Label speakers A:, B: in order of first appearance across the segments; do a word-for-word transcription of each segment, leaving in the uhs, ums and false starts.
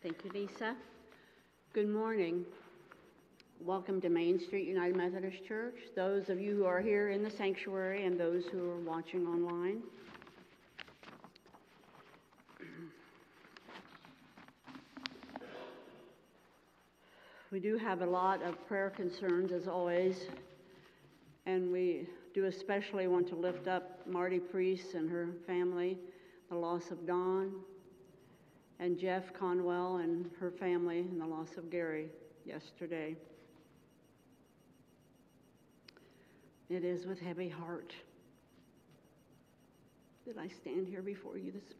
A: Thank you, Lisa. Good morning. Welcome to Main Street United Methodist Church, those of you who are here in the sanctuary and those who are watching online. We do have a lot of prayer concerns, as always, and we do especially want to lift up Marty Priest and her family, the loss of Dawn, and Jeff Conwell and her family, and the loss of Gary yesterday. It is with heavy heart that I stand here before you this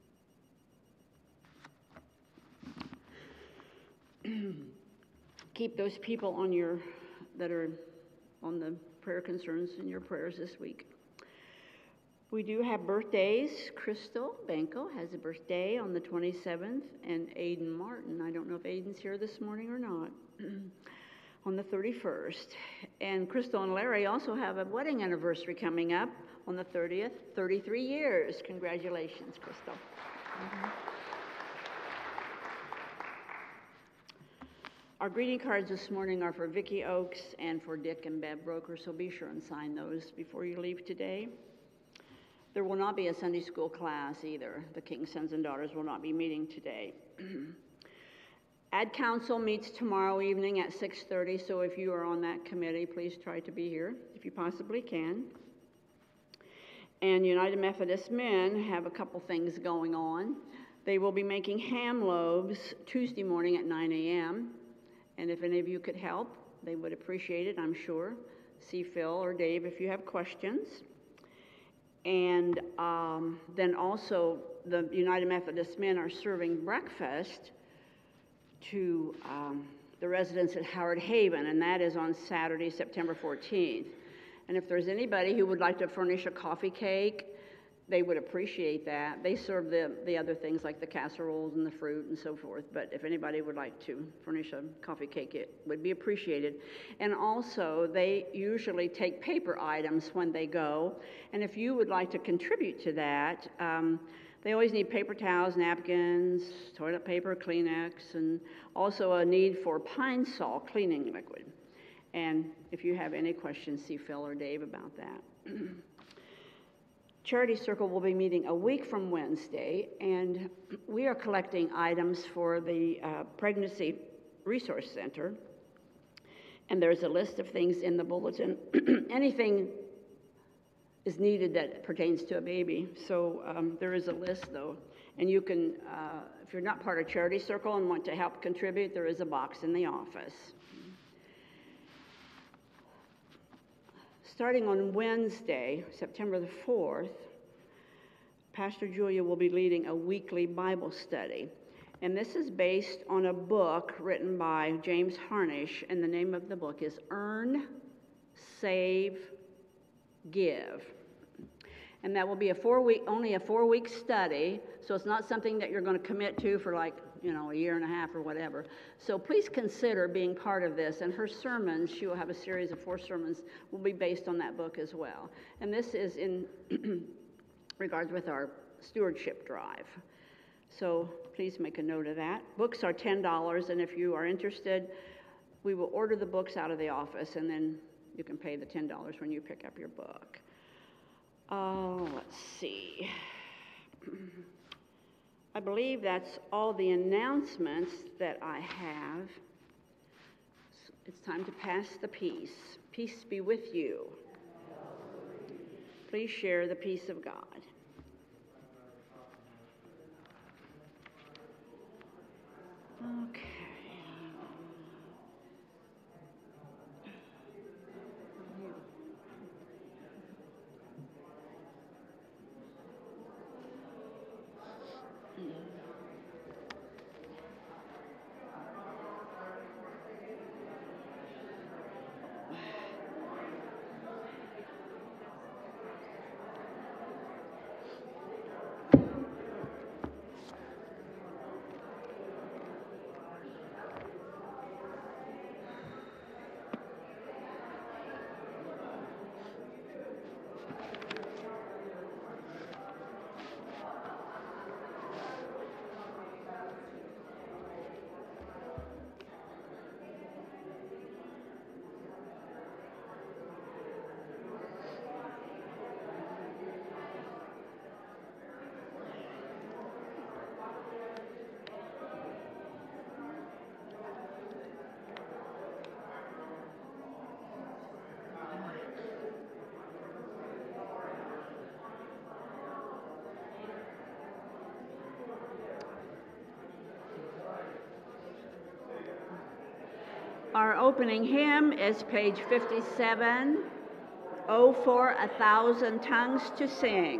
A: morning. Keep those people on your that are on the prayer concerns in your prayers this week. We do have birthdays. Crystal Banco has a birthday on the twenty-seventh, and Aiden Martin, I don't know if Aiden's here this morning or not, on the thirty-first. And Crystal and Larry also have a wedding anniversary coming up on the thirtieth, thirty-three years. Congratulations, Crystal. Mm-hmm. Our greeting cards this morning are for Vicki Oakes and for Dick and Bev Broker, so be sure and sign those before you leave today. There will not be a Sunday school class either. The King's Sons and Daughters will not be meeting today. Ad Council meets tomorrow evening at six thirty, so if you are on that committee, please try to be here if you possibly can. And United Methodist Men have a couple things going on. They will be making ham loaves Tuesday morning at nine a m And if any of you could help, they would appreciate it, I'm sure. See Phil or Dave if you have questions. And um, then also the United Methodist Men are serving breakfast to um, the residents at Howard Haven, and that is on Saturday, September fourteenth. And if there's anybody who would like to furnish a coffee cake, they would appreciate that. They serve the, the other things like the casseroles and the fruit and so forth, but if anybody would like to furnish a coffee cake, it would be appreciated. And also, they usually take paper items when they go, and if you would like to contribute to that, um, they always need paper towels, napkins, toilet paper, Kleenex, and also a need for Pine Sol cleaning liquid. And if you have any questions, see Phil or Dave about that. Charity Circle will be meeting a week from Wednesday, and we are collecting items for the uh, Pregnancy Resource Center. And there's a list of things in the bulletin. Anything is needed that pertains to a baby. So um, there is a list, though. And you can, uh, if you're not part of Charity Circle and want to help contribute, there is a box in the office. Starting on Wednesday, September the fourth, Pastor Julia will be leading a weekly Bible study. And this is based on a book written by James Harnish, and the name of the book is Earn, Save, Give. And that will be a four-week, only a four-week study, so it's not something that you're going to commit to for like, you know, a year and a half or whatever. So please consider being part of this. And her sermons, she will have a series of four sermons, will be based on that book as well. And this is in regards with our stewardship drive. So please make a note of that. Books are ten dollars, and if you are interested, we will order the books out of the office, and then you can pay the ten dollars when you pick up your book. Oh, let's see. I believe that's all the announcements that I have. It's time to pass the peace. Peace be with you. Please share the peace of God. Okay. Our opening hymn is page fifty-seven, Oh, for a Thousand Tongues to Sing.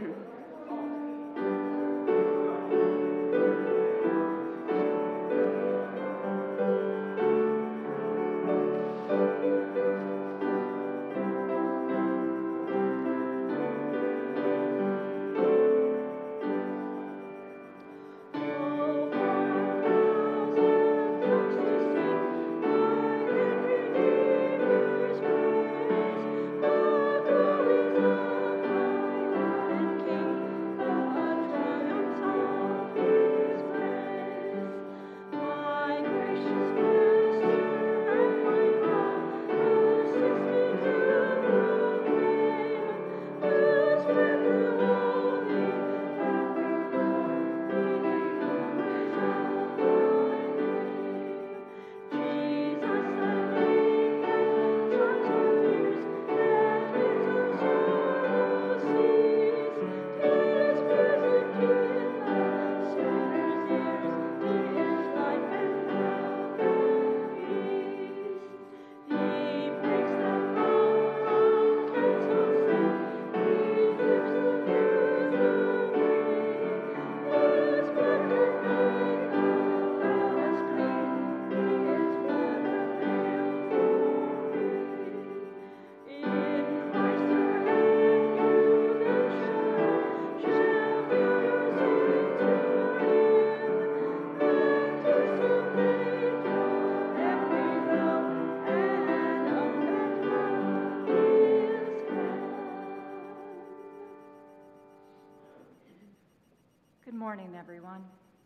B: Everyone.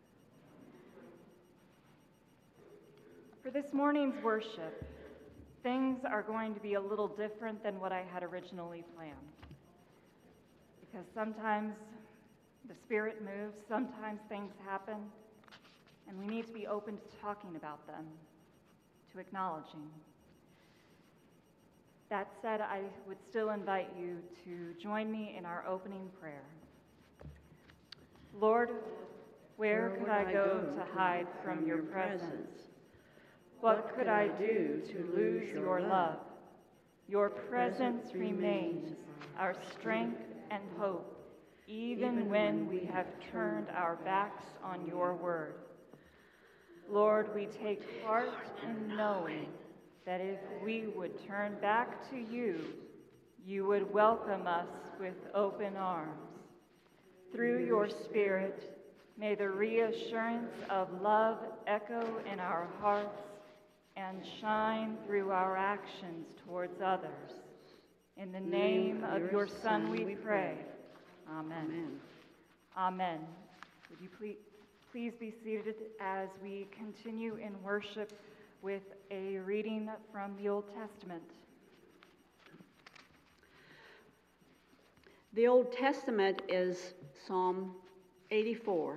B: For this morning's worship, things are going to be a little different than what I had originally planned. Because sometimes the Spirit moves, sometimes things happen, and we need to be open to talking about them, to acknowledging. That said, I would still invite you to join me in our opening prayer. Lord, where could I go to hide from your presence? What could I do to lose your love? Your presence remains our strength and hope, even when we have turned our backs on your word. Lord, we take heart in knowing that if we would turn back to you, you would welcome us with open arms. Through your Spirit, may the reassurance of love echo in our hearts and shine through our actions towards others. In the name of your Son we pray. Amen. Amen. Would you please, please be seated as we continue in worship with a reading from the Old Testament.
A: The Old Testament is Psalm eighty-four.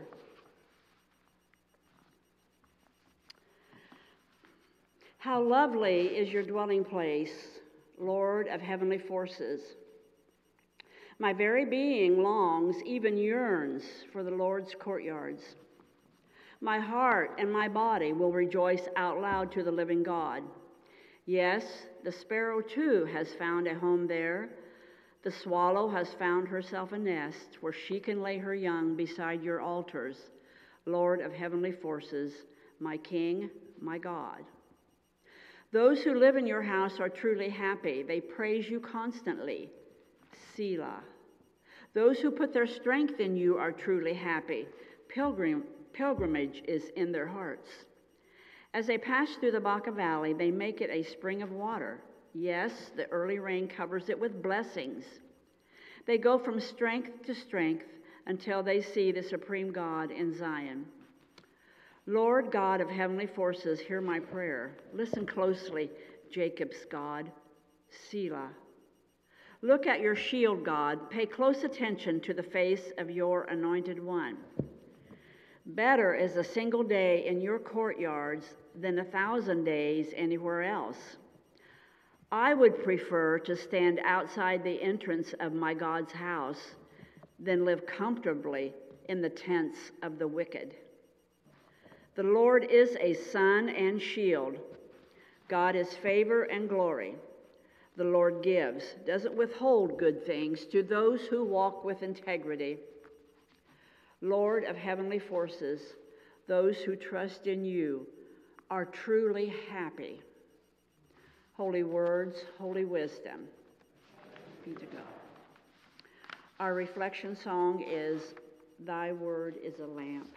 A: How lovely is your dwelling place, Lord of heavenly forces. My very being longs, even yearns, for the Lord's courtyards. My heart and my body will rejoice out loud to the living God. Yes, the sparrow too has found a home there. The swallow has found herself a nest where she can lay her young beside your altars, Lord of heavenly forces, my King, my God. Those who live in your house are truly happy. They praise you constantly. Selah. Those who put their strength in you are truly happy. Pilgrim, pilgrimage is in their hearts. As they pass through the Baca Valley, they make it a spring of water. Yes, the early rain covers it with blessings. They go from strength to strength until they see the supreme God in Zion. Lord God of heavenly forces, hear my prayer. Listen closely, Jacob's God. Selah. Look at your shield, God. Pay close attention to the face of your anointed one. Better is a single day in your courtyards than a thousand days anywhere else. I would prefer to stand outside the entrance of my God's house than live comfortably in the tents of the wicked. The Lord is a sun and shield. God is favor and glory. The Lord gives, doesn't withhold good things to those who walk with integrity. Lord of heavenly forces, those who trust in you are truly happy. Holy words, holy wisdom. Be to God. Our reflection song is Thy Word is a Lamp.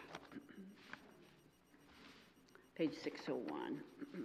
A: Page six oh one.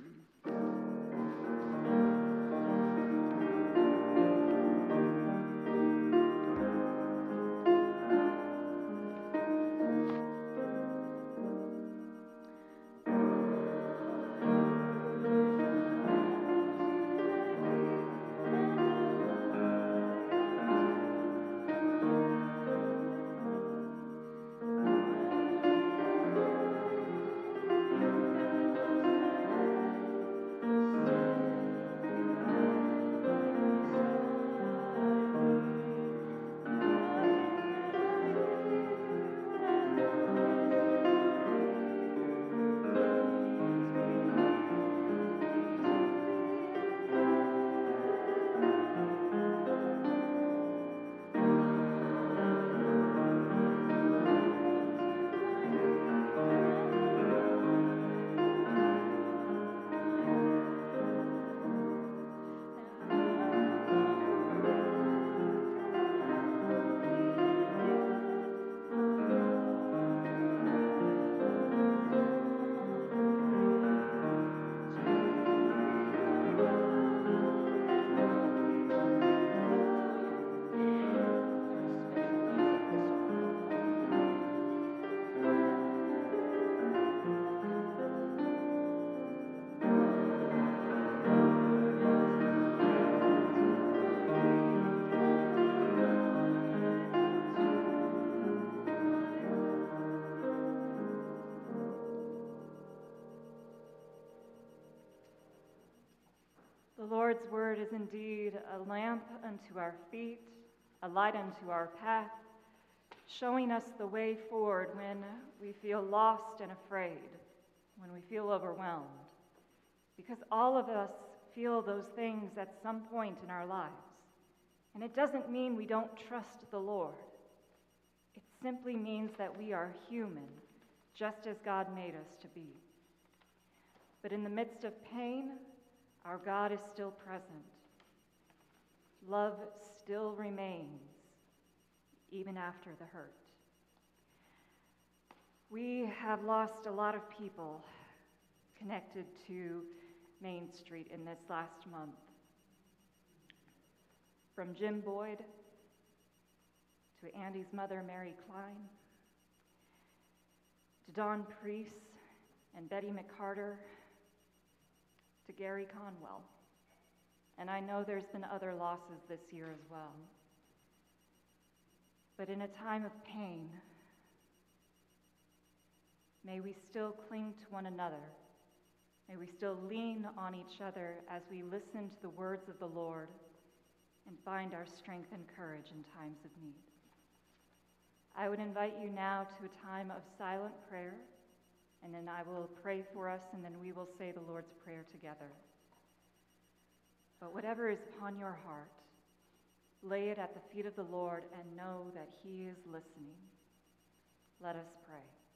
B: The Lord's word is indeed a lamp unto our feet, a light unto our path, showing us the way forward when we feel lost and afraid, when we feel overwhelmed. Because all of us feel those things at some point in our lives. And it doesn't mean we don't trust the Lord. It simply means that we are human, just as God made us to be. But in the midst of pain, our God is still present. Love still remains, even after the hurt. We have lost a lot of people connected to Main Street in this last month. From Jim Boyd to Andy's mother, Mary Klein, to Don Priest and Betty McCarter, to Gary Conwell. And I know there's been other losses this year as well. But in a time of pain, may we still cling to one another. May we still lean on each other as we listen to the words of the Lord and find our strength and courage in times of need. I would invite you now to a time of silent prayer, and then I will pray for us, and then we will say the Lord's Prayer together. But whatever is upon your heart, lay it at the feet of the Lord and know that He is listening. Let us pray.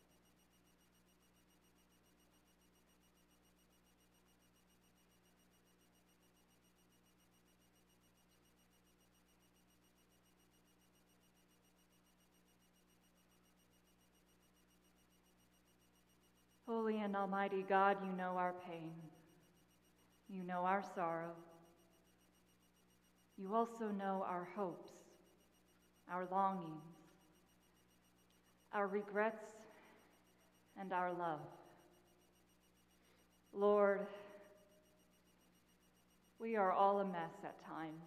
B: Holy and almighty God, you know our pain. You know our sorrow. You also know our hopes, our longings, our regrets, and our love. Lord, we are all a mess at times.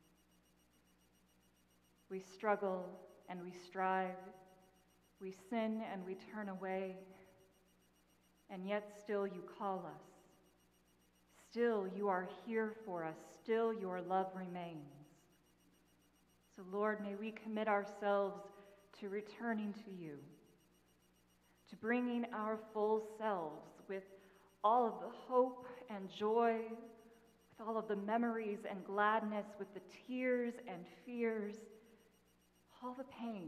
B: We struggle and we strive. We sin and we turn away. And yet still you call us. Still you are here for us. Still your love remains. So Lord, may we commit ourselves to returning to you, to bringing our full selves with all of the hope and joy, with all of the memories and gladness, with the tears and fears, all the pain,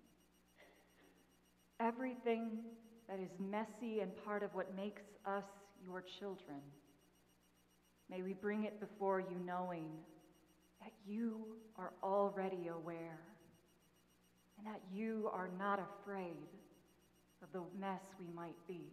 B: everything that is messy and part of what makes us your children. May we bring it before you knowing that you are already aware and that you are not afraid of the mess we might be.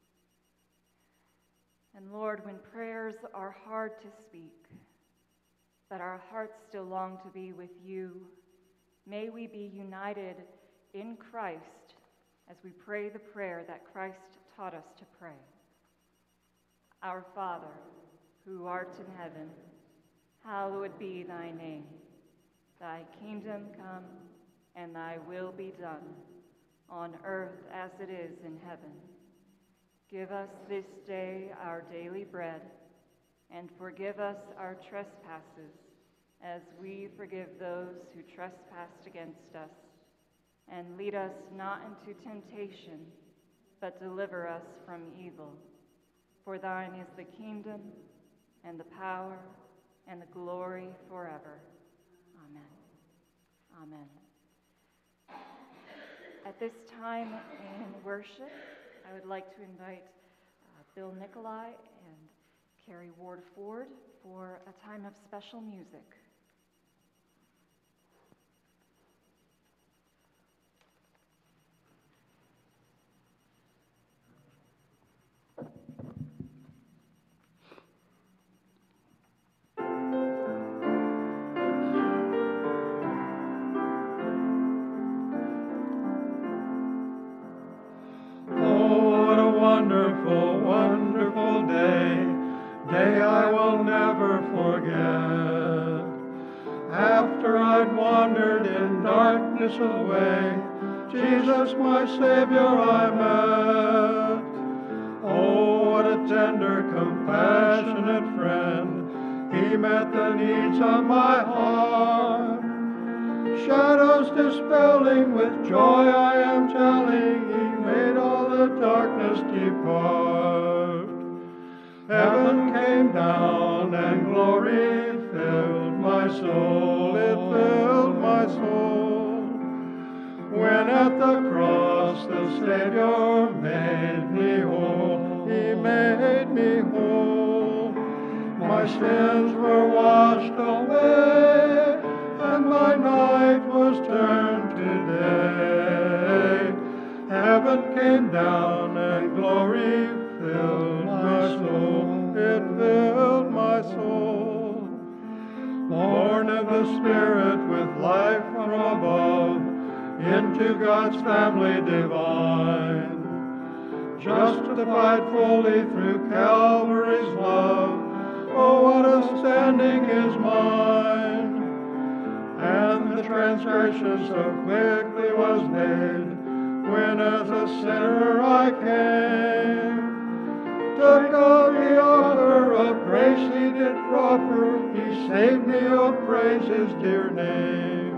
B: And Lord, when prayers are hard to speak, but our hearts still long to be with you, may we be united in Christ as we pray the prayer that Christ taught us to pray. Our Father, who art in heaven, hallowed be thy name. Thy kingdom come, and thy will be done, on earth as it is in heaven. Give us this day our daily bread, and forgive us our trespasses, as we forgive those who trespass against us. And lead us not into temptation, but deliver us from evil. For thine is the kingdom, and the power, and the glory forever. Amen. Amen. At this time in worship, I would like to invite uh, Bill Nicolai and Carrie Ward Ford for a time of special music.
C: Wonderful, wonderful day, day I will never forget. After I'd wandered in darkness away, Jesus my Savior I met. Oh, what a tender, compassionate friend, He met the needs of my heart. Shadows dispelling, with joy I am telling, He made all the darkness depart. Heaven came down and glory filled my soul, it filled my soul. When at the cross the Savior made me whole, He made me whole. My sins were washed away, and my night was turned to day. Heaven came down and glory filled my soul, it filled my soul. Born of the Spirit with life from above, into God's family divine. Justified fully through Calvary's love, oh what a standing is mine. And the transgression so quickly was made, when as a sinner I came. To God the offer of grace He did proffer, He saved me, oh praise His dear name.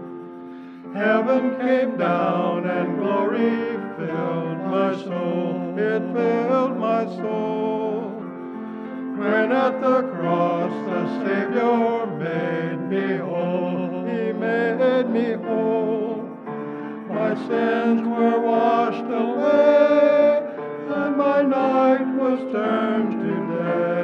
C: Heaven came down and glory filled my soul, it filled my soul. When at the cross the Savior made me whole, He made me whole. My sins were washed away, and my night was turned to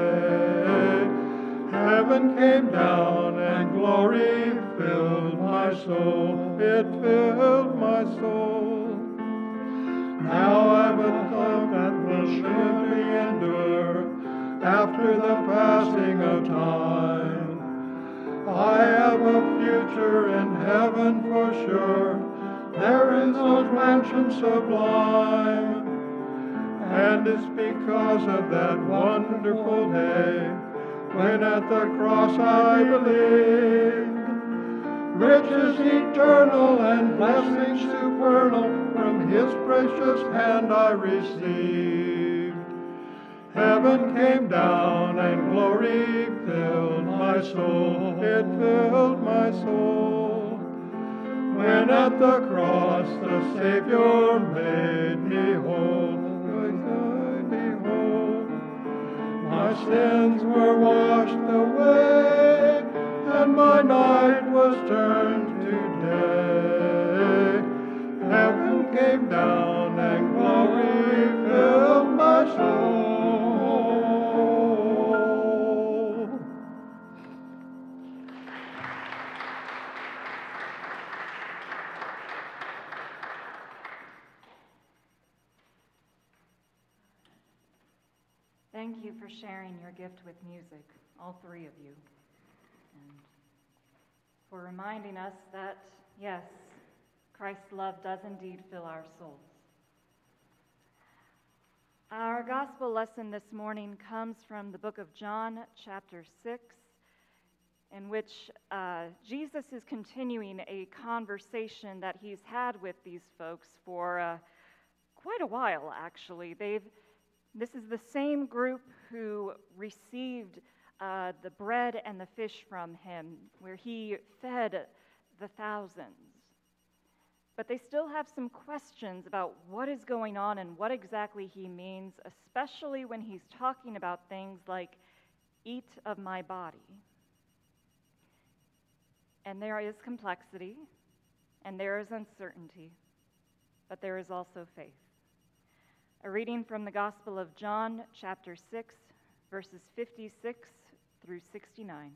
C: day. Heaven came down and glory filled my soul, it filled my soul. Now I've a love that will surely endure after the passing of time. I have a future in heaven for sure, there is those mansions sublime. And it's because of that wonderful day, when at the cross I believed. Riches eternal and blessings supernal, from His precious hand I received. Heaven came down and glory filled my soul, it filled my soul. When at the cross the Savior made me whole, made me whole. My My sins were washed away, and my night was turned to day. Heaven came down and glory filled my soul.
B: Thank you for sharing your gift with music, all three of you, and for reminding us that, yes, Christ's love does indeed fill our souls. Our gospel lesson this morning comes from the book of John, chapter six, in which uh, Jesus is continuing a conversation that he's had with these folks for uh, quite a while, actually. They've This is the same group who received uh, the bread and the fish from him, where he fed the thousands. But they still have some questions about what is going on and what exactly he means, especially when he's talking about things like, eat of my body. And there is complexity, and there is uncertainty, but there is also faith. A reading from the Gospel of John, chapter six, verses fifty-six through sixty-nine.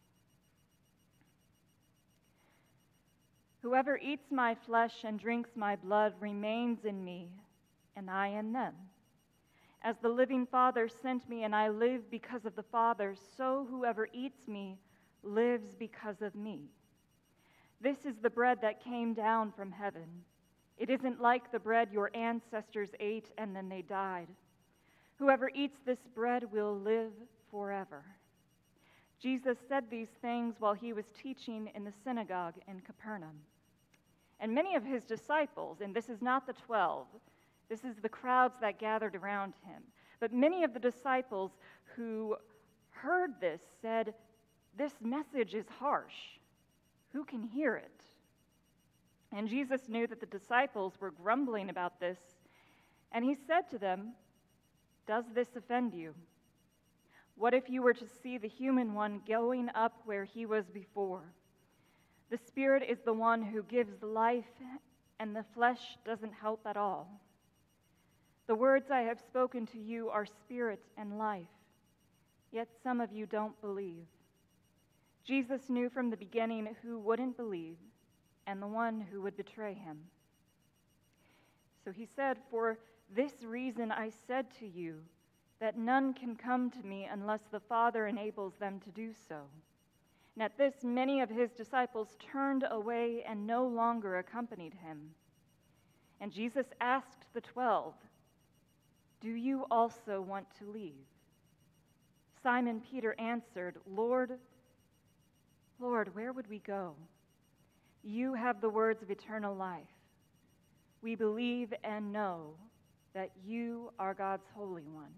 B: Whoever eats my flesh and drinks my blood remains in me, and I in them. As the living Father sent me, and I live because of the Father, so whoever eats me lives because of me. This is the bread that came down from heaven. It isn't like the bread your ancestors ate and then they died. Whoever eats this bread will live forever. Jesus said these things while he was teaching in the synagogue in Capernaum. And many of his disciples, and this is not the twelve, this is the crowds that gathered around him, but many of the disciples who heard this said, "This message is harsh. Who can hear it?" And Jesus knew that the disciples were grumbling about this, and he said to them, "Does this offend you? What if you were to see the human one going up where he was before? The Spirit is the one who gives life, and the flesh doesn't help at all. The words I have spoken to you are spirit and life, yet some of you don't believe." Jesus knew from the beginning who wouldn't believe, and the one who would betray him. So he said, "For this reason I said to you that none can come to me unless the Father enables them to do so." And at this, many of his disciples turned away and no longer accompanied him. And Jesus asked the twelve, "Do you also want to leave?" Simon Peter answered, "Lord, Lord, where would we go? You have the words of eternal life. We believe and know that you are God's Holy One."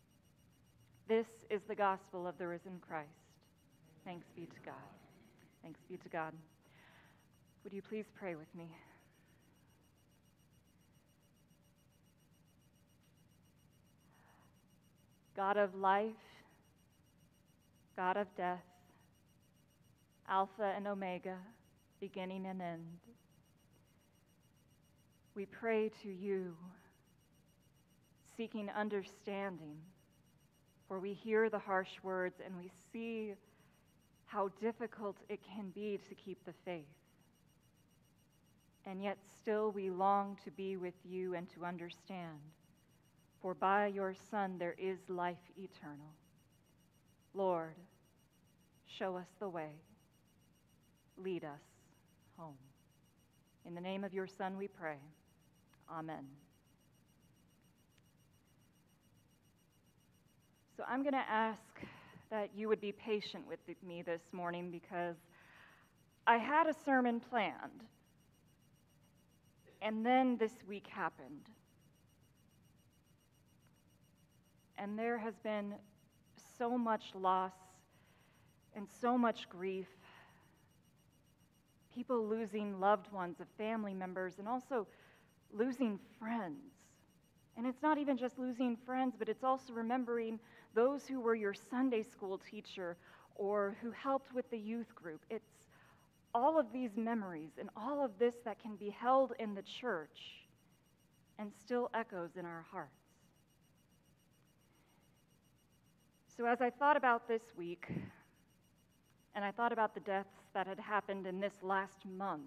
B: This is the gospel of the risen Christ. Thanks be to God. Thanks be to God. Would you please pray with me? God of life, God of death, Alpha and Omega, beginning and end, we pray to you, seeking understanding, for we hear the harsh words and we see how difficult it can be to keep the faith. And yet still we long to be with you and to understand, for by your Son there is life eternal. Lord, show us the way. Lead us home. In the name of your Son we pray. Amen. So I'm going to ask that you would be patient with me this morning because I had a sermon planned, and then this week happened. And there has been so much loss and so much grief, people losing loved ones of family members and also losing friends. And it's not even just losing friends, but it's also remembering those who were your Sunday school teacher or who helped with the youth group. It's all of these memories and all of this that can be held in the church and still echoes in our hearts. So as I thought about this week, and I thought about the deaths that had happened in this last month,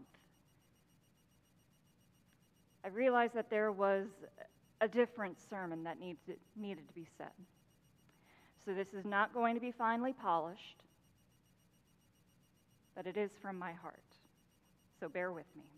B: I realized that there was a different sermon that needed, needed to be said. So this is not going to be finely polished, but it is from my heart. So bear with me.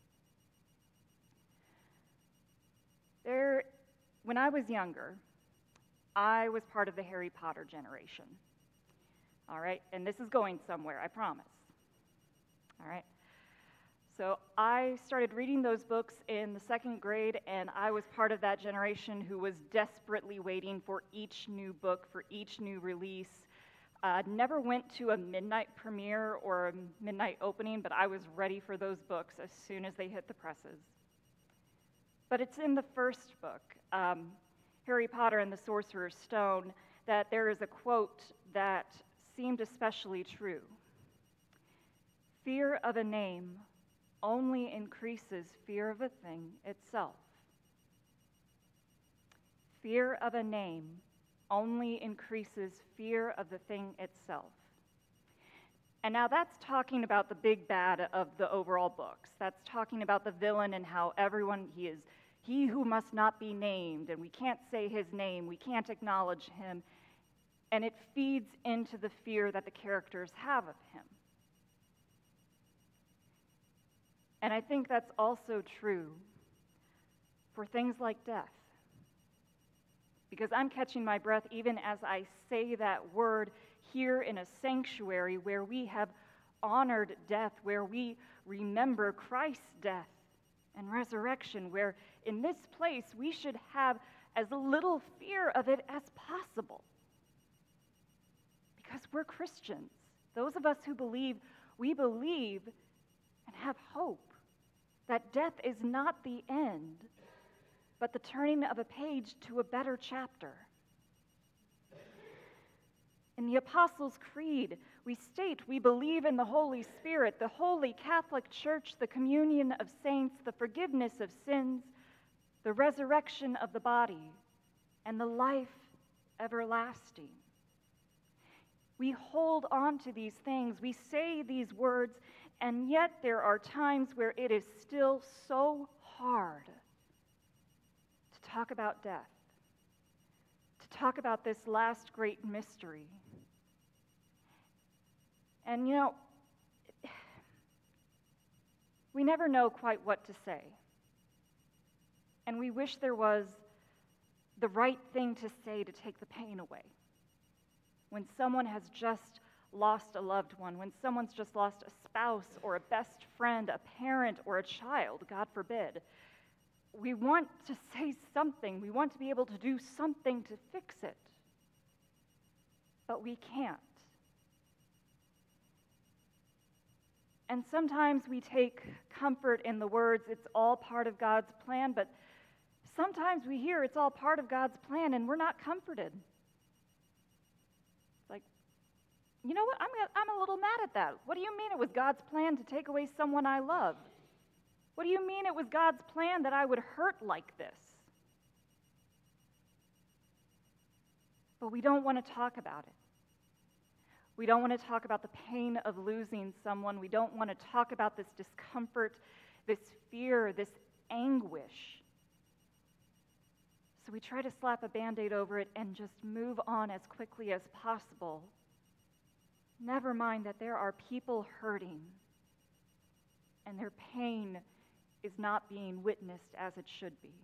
B: There, when I was younger, I was part of the Harry Potter generation. All right, and this is going somewhere, I promise. All right. So I started reading those books in the second grade, and I was part of that generation who was desperately waiting for each new book, for each new release. Uh, never went to a midnight premiere or a midnight opening, but I was ready for those books as soon as they hit the presses. But it's in the first book, um, Harry Potter and the Sorcerer's Stone, that there is a quote that seemed especially true. Fear of a name only increases fear of a thing itself. Fear of a name only increases fear of the thing itself. And now that's talking about the big bad of the overall books. That's talking about the villain and how everyone, he is he who must not be named, and we can't say his name, we can't acknowledge him, and it feeds into the fear that the characters have of him. And I think that's also true for things like death. Because I'm catching my breath even as I say that word here in a sanctuary where we have honored death, where we remember Christ's death and resurrection, where in this place we should have as little fear of it as possible. Because we're Christians. Those of us who believe, we believe and have hope that death is not the end, but the turning of a page to a better chapter. In the Apostles' Creed, we state we believe in the Holy Spirit, the Holy Catholic Church, the communion of saints, the forgiveness of sins, the resurrection of the body, and the life everlasting. We hold on to these things, we say these words, and yet there are times where it is still so hard to talk about death, to talk about this last great mystery. And you know, we never know quite what to say. And we wish there was the right thing to say to take the pain away. When someone has just lost a loved one, when someone's just lost a spouse or a best friend, a parent or a child, God forbid, we want to say something. We want to be able to do something to fix it. But we can't. And sometimes we take comfort in the words, it's all part of God's plan, but sometimes we hear it's all part of God's plan and we're not comforted. It's like, you know what, I'm, I'm a little mad at that. What do you mean it was God's plan to take away someone I love? What do you mean it was God's plan that I would hurt like this? But we don't want to talk about it. We don't want to talk about the pain of losing someone. We don't want to talk about this discomfort, this fear, this anguish. So we try to slap a Band-Aid over it and just move on as quickly as possible. Never mind that there are people hurting, and their pain is not being witnessed as it should be.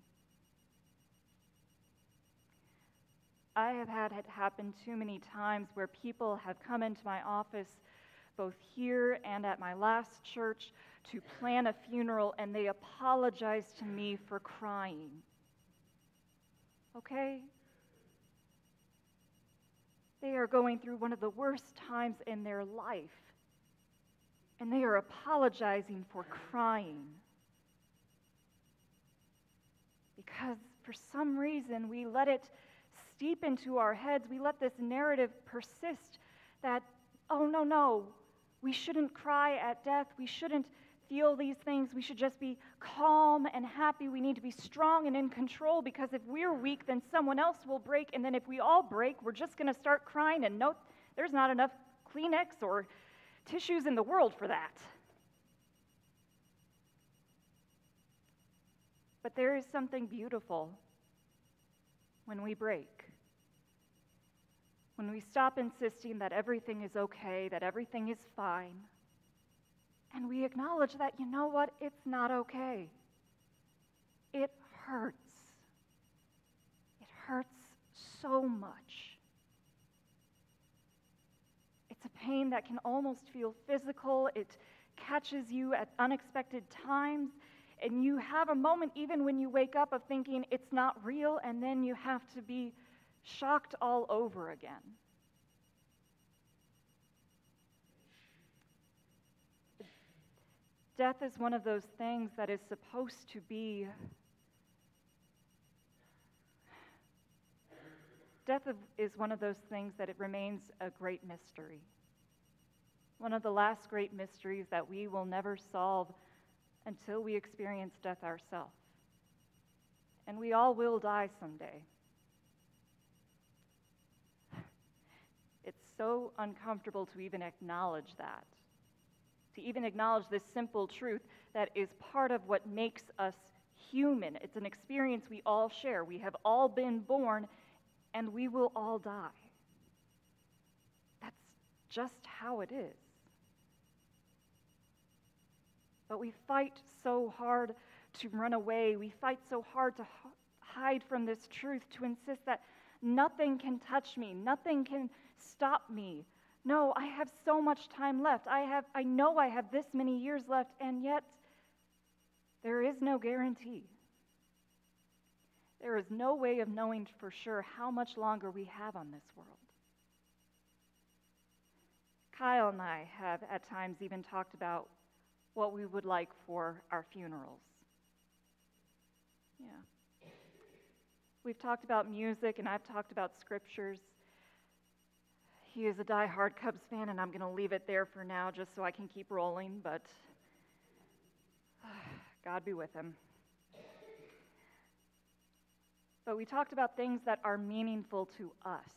B: I have had it happen too many times where people have come into my office, both here and at my last church, to plan a funeral, and they apologize to me for crying. Okay? They are going through one of the worst times in their life, and they are apologizing for crying. Because for some reason we let it steep into our heads. We let this narrative persist that, oh, no, no, we shouldn't cry at death. We shouldn't feel these things. We should just be calm and happy. We need to be strong and in control, because if we're weak, then someone else will break. And then if we all break, we're just going to start crying, and no, there's not enough Kleenex or tissues in the world for that. But there is something beautiful when we break. When we stop insisting that everything is okay, that everything is fine, and we acknowledge that, you know what, it's not okay. It hurts. It hurts so much. It's a pain that can almost feel physical. It catches you at unexpected times, and you have a moment even when you wake up of thinking it's not real, and then you have to be shocked all over again. Death is one of those things that is supposed to be Death is one of those things that it remains a great mystery. One of the last great mysteries that we will never solve until we experience death ourselves. And we all will die someday. It's so uncomfortable to even acknowledge that. To even acknowledge this simple truth that is part of what makes us human. It's an experience we all share. We have all been born, and we will all die. That's just how it is. But we fight so hard to run away. We fight so hard to h- hide from this truth, to insist that nothing can touch me, nothing can stop me. No, I have so much time left. I have I know I have this many years left, and yet there is no guarantee. There is no way of knowing for sure how much longer we have on this world. Kyle and I have at times even talked about what we would like for our funerals. Yeah. We've talked about music, and I've talked about scriptures. He is a diehard Cubs fan, and I'm going to leave it there for now just so I can keep rolling, but uh, God be with him. But we talked about things that are meaningful to us.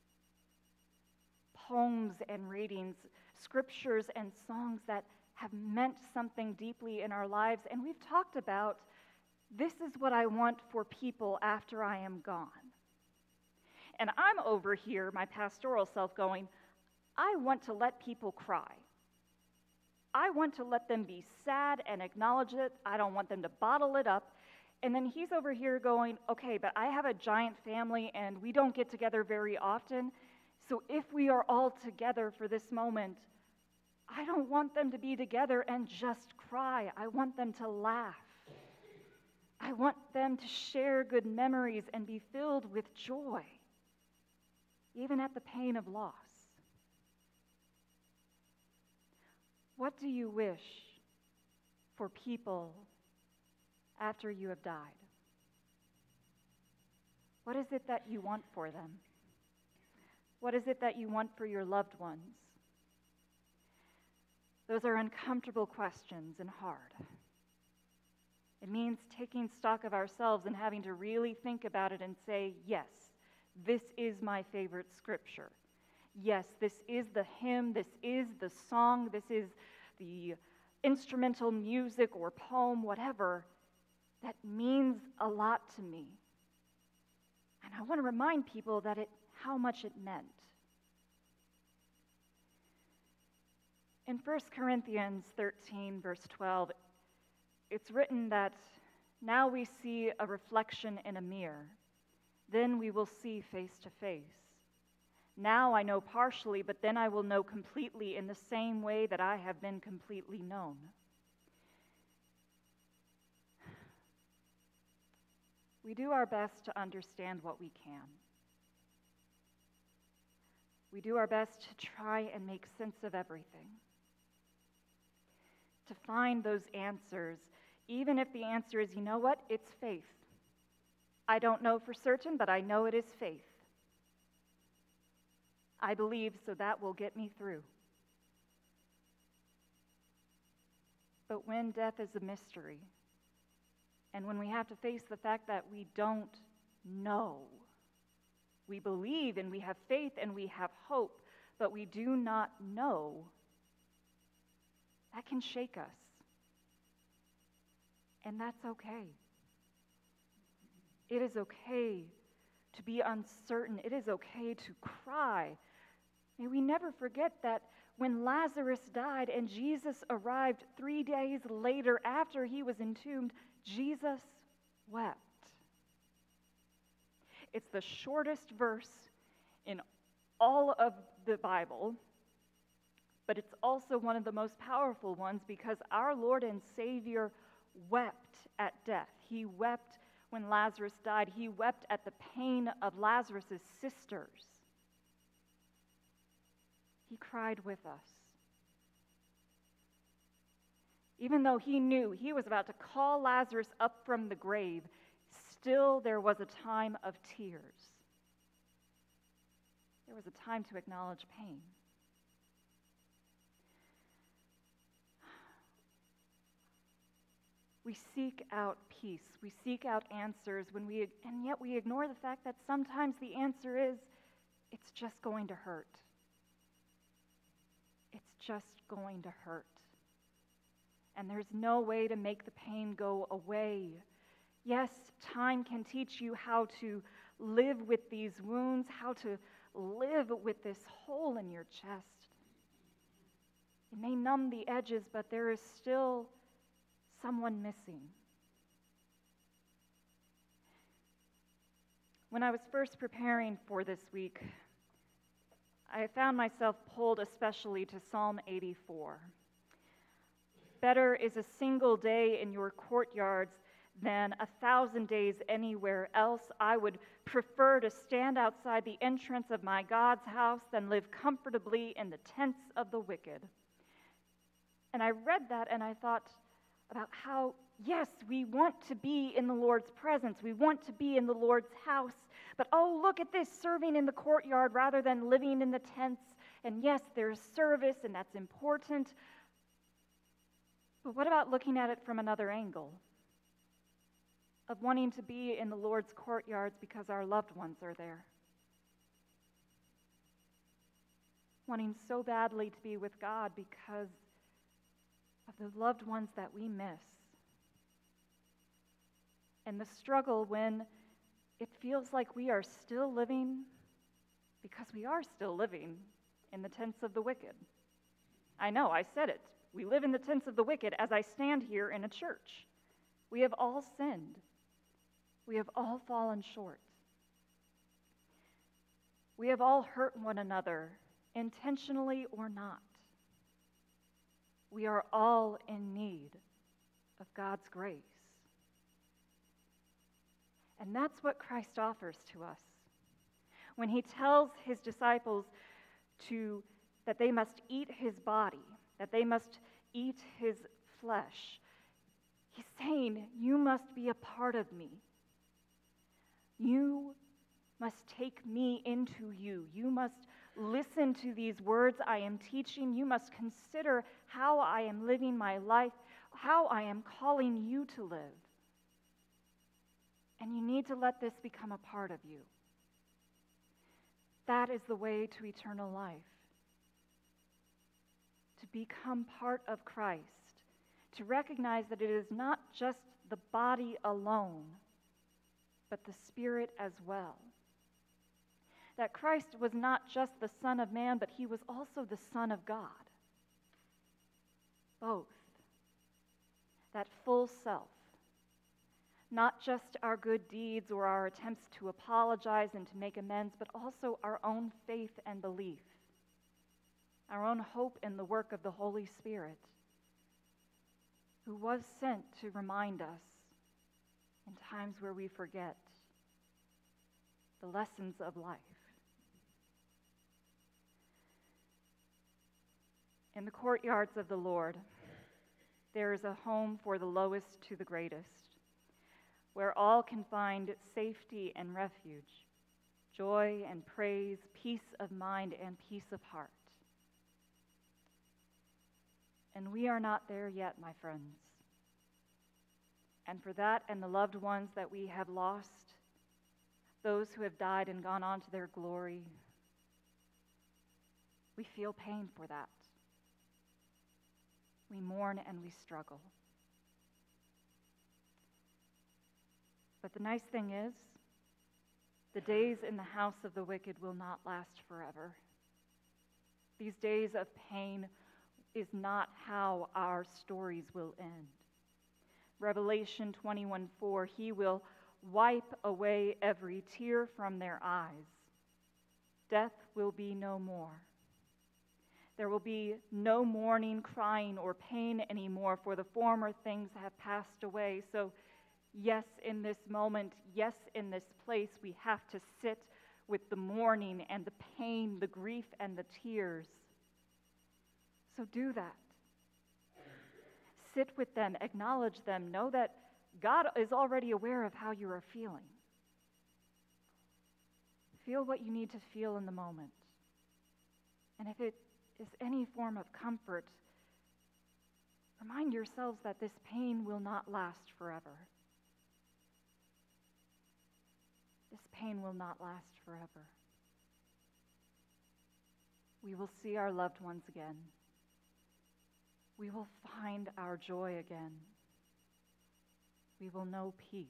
B: Poems and readings, scriptures and songs that have meant something deeply in our lives. And we've talked about, this is what I want for people after I am gone. And I'm over here, my pastoral self, going, I want to let people cry. I want to let them be sad and acknowledge it. I don't want them to bottle it up. And then he's over here going, okay, but I have a giant family and we don't get together very often. So if we are all together for this moment, I don't want them to be together and just cry. I want them to laugh. I want them to share good memories and be filled with joy, even at the pain of loss. What do you wish for people after you have died? What is it that you want for them? What is it that you want for your loved ones? Those are uncomfortable questions and hard. It means taking stock of ourselves and having to really think about it and say, yes, this is my favorite scripture. Yes, this is the hymn, this is the song, this is the instrumental music or poem, whatever, that means a lot to me. And I want to remind people that it, how much it meant. In First Corinthians thirteen, verse twelve, it's written that now we see a reflection in a mirror, then we will see face to face. Now I know partially, but then I will know completely in the same way that I have been completely known. We do our best to understand what we can. We do our best to try and make sense of everything. To find those answers, even if the answer is, you know what, it's faith. I don't know for certain, but I know it is faith. I believe, so that will get me through. But when death is a mystery, and when we have to face the fact that we don't know, we believe and we have faith and we have hope, but we do not know, that can shake us. And that's okay. It is okay to be uncertain. It is okay to cry. May we never forget that when Lazarus died and Jesus arrived three days later after he was entombed, Jesus wept. It's the shortest verse in all of the Bible, but it's also one of the most powerful ones because our Lord and Savior wept at death. He wept when Lazarus died. He wept at the pain of Lazarus' sisters. He cried with us. Even though he knew he was about to call Lazarus up from the grave, still there was a time of tears. There was a time to acknowledge pain. We seek out peace. We seek out answers when we, and yet we ignore the fact that sometimes the answer is, it's just going to hurt. It's just going to hurt. And there's no way to make the pain go away. Yes, time can teach you how to live with these wounds, how to live with this hole in your chest. It may numb the edges, but there is still someone missing. When I was first preparing for this week, I found myself pulled especially to Psalm eighty-four. Better is a single day in your courtyards than a thousand days anywhere else. I would prefer to stand outside the entrance of my God's house than live comfortably in the tents of the wicked. And I read that and I thought about how, yes, we want to be in the Lord's presence. We want to be in the Lord's house. But oh, look at this, serving in the courtyard rather than living in the tents. And yes, there's service and that's important. But what about looking at it from another angle? Of wanting to be in the Lord's courtyards because our loved ones are there. Wanting so badly to be with God because of the loved ones that we miss. And the struggle when it feels like we are still living, because we are still living, in the tents of the wicked. I know, I said it. We live in the tents of the wicked as I stand here in a church. We have all sinned. We have all fallen short. We have all hurt one another, intentionally or not. We are all in need of God's grace. And that's what Christ offers to us. When he tells his disciples to that they must eat his body, that they must eat his flesh, he's saying, you must be a part of me. You must take me into you. You must listen to these words I am teaching. You must consider how I am living my life, how I am calling you to live. And you need to let this become a part of you. That is the way to eternal life. To become part of Christ. To recognize that it is not just the body alone, but the spirit as well. That Christ was not just the Son of Man, but he was also the Son of God. Both. That full self. Not just our good deeds or our attempts to apologize and to make amends, but also our own faith and belief. Our own hope in the work of the Holy Spirit, who was sent to remind us in times where we forget the lessons of life. In the courtyards of the Lord, there is a home for the lowest to the greatest, where all can find safety and refuge. joy and praise, peace of mind and peace of heart. And we are not there yet, my friends. And for that and the loved ones that we have lost, those who have died and gone on to their glory, we feel pain for that. We mourn and we struggle. But the nice thing is, the days in the house of the wicked will not last forever. These days of pain is not how our stories will end. Revelation twenty-one four, he will wipe away every tear from their eyes. Death will be no more. There will be no mourning, crying, or pain anymore, for the former things have passed away. So, yes, in this moment, yes, in this place, we have to sit with the mourning and the pain, the grief and the tears. So do that. Sit with them, acknowledge them, know that God is already aware of how you are feeling. Feel what you need to feel in the moment. And if it is any form of comfort, remind yourselves that this pain will not last forever. This pain will not last forever. We will see our loved ones again. We will find our joy again. We will know peace.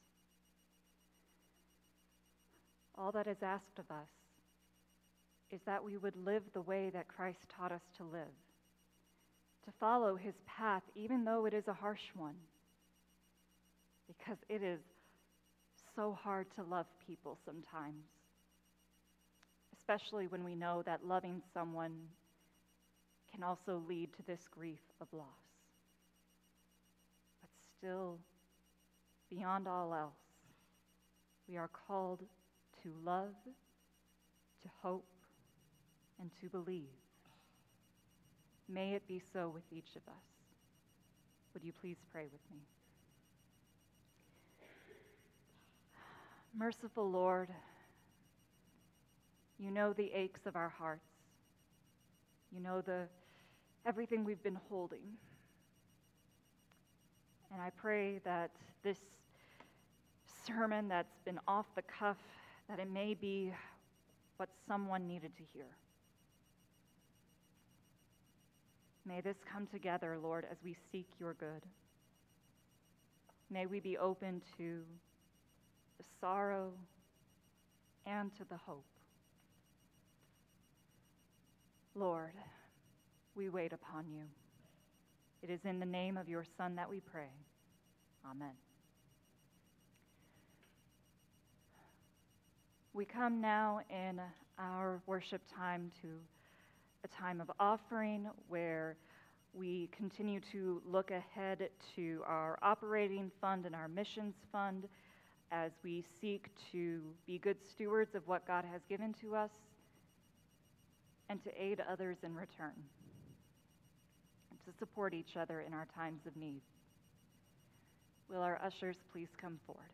B: All that is asked of us is that we would live the way that Christ taught us to live, to follow his path, even though it is a harsh one, because it is so hard to love people sometimes, especially when we know that loving someone can also lead to this grief of loss. But still, beyond all else, we are called to love, to hope, and to believe. May it be so with each of us. Would you please pray with me? Merciful Lord, you know the aches of our hearts. You know the everything we've been holding. And I pray that this sermon that's been off the cuff, that it may be what someone needed to hear. May this come together, Lord, as we seek your good. May we be open to the sorrow and to the hope. Lord, we wait upon you. It is in the name of your Son that we pray. Amen. We come now in our worship time to a time of offering where we continue to look ahead to our operating fund and our missions fund as we seek to be good stewards of what God has given to us and to aid others in return, and to support each other in our times of need. Will our ushers please come forward?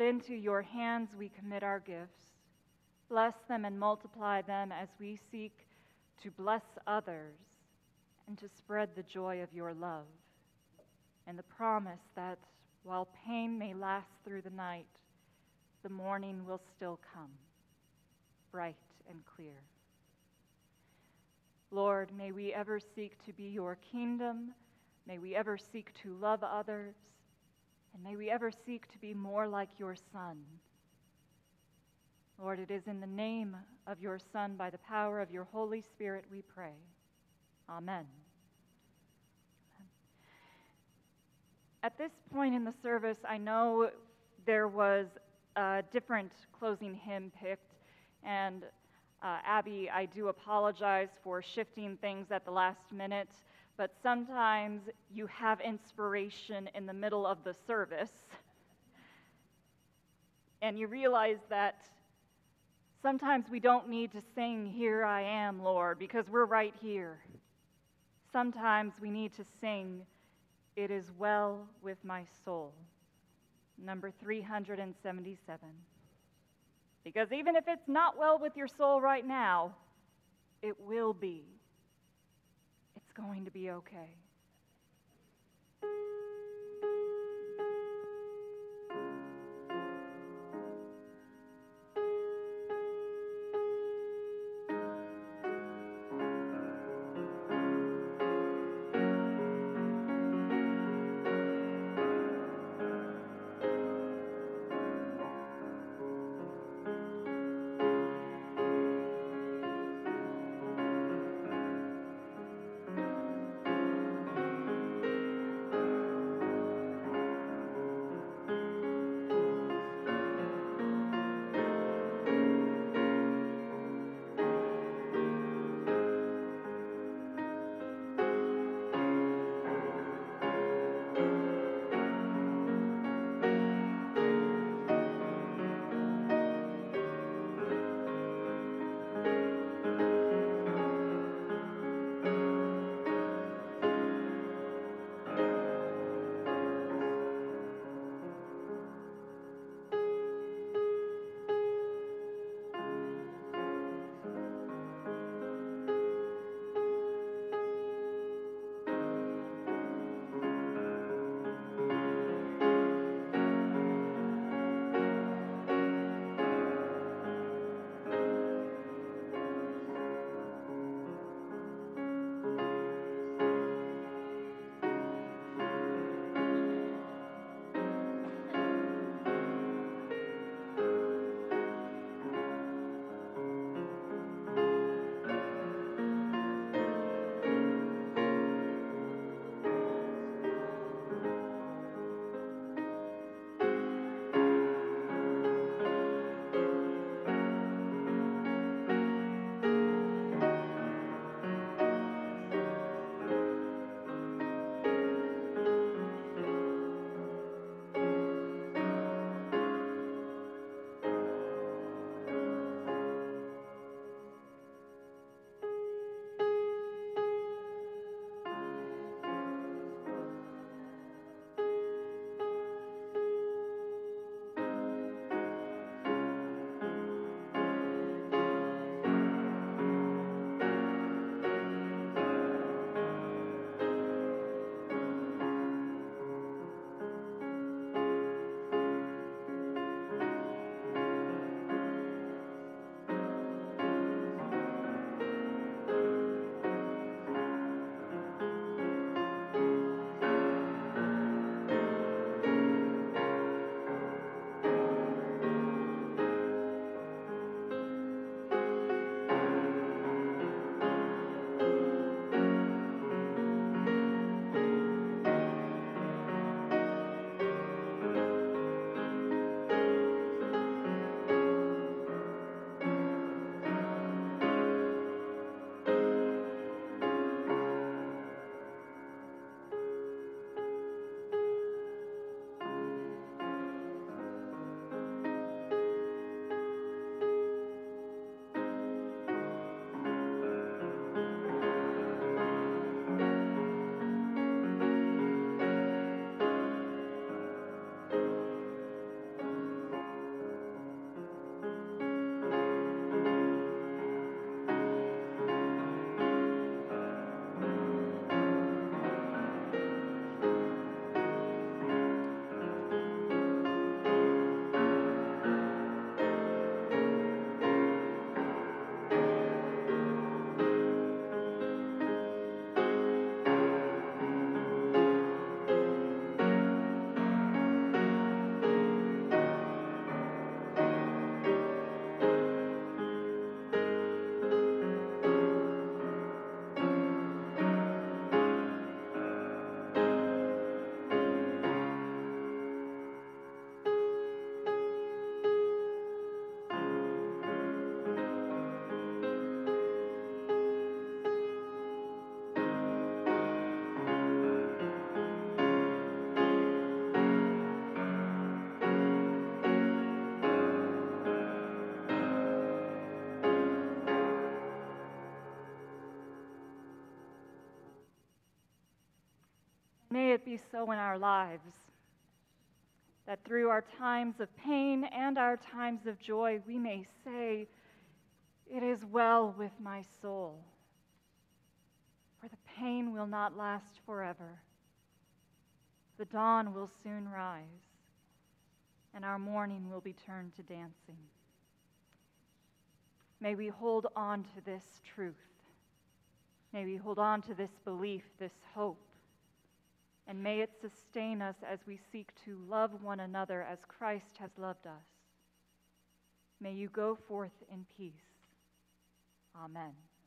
B: into your hands we commit our gifts. Bless them and multiply them as we seek to bless others and to spread the joy of your love, and the promise that while pain may last through the night, the morning will still come, bright and clear. Lord, may we ever seek to be your kingdom, may we ever seek to love others, and may we ever seek to be more like your Son. Lord, it is in the name of your Son, by the power of your Holy Spirit, we pray. Amen. At this point in the service, I know there was a different closing hymn picked, and uh, Abby, I do apologize for shifting things at the last minute, but sometimes you have inspiration in the middle of the service, and you realize that sometimes we don't need to sing, "Here I am, Lord," because we're right here. Sometimes we need to sing, "It is well with my soul," number three hundred seventy-seven. Because even if it's not well with your soul right now, it will be. It's going to be okay. may it be so in our lives, that through our times of pain and our times of joy, we may say, "It is well with my soul," for the pain will not last forever. The dawn will soon rise, and our mourning will be turned to dancing. May we hold on to this truth. May we hold on to this belief, this hope, and may it sustain us as we seek to love one another as Christ has loved us. May you go forth in peace. Amen.